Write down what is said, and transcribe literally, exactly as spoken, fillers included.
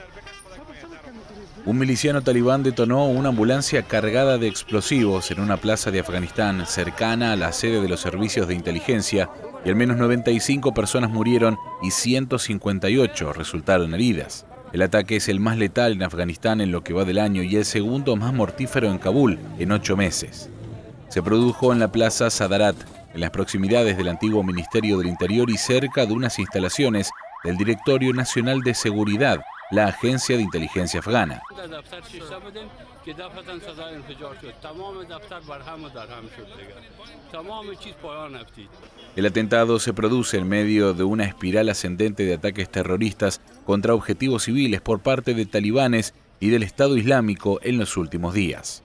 Un miliciano talibán detonó una ambulancia cargada de explosivos en una plaza de Afganistán cercana a la sede de los servicios de inteligencia y al menos noventa y cinco personas murieron y ciento cincuenta y ocho resultaron heridas. El ataque es el más letal en Afganistán en lo que va del año y el segundo más mortífero en Kabul en ocho meses. Se produjo en la plaza Sadarat, en las proximidades del antiguo Ministerio del Interior y cerca de unas instalaciones del Directorio Nacional de Seguridad, la agencia de inteligencia afgana. El atentado se produce en medio de una espiral ascendente de ataques terroristas contra objetivos civiles por parte de talibanes y del Estado Islámico en los últimos días.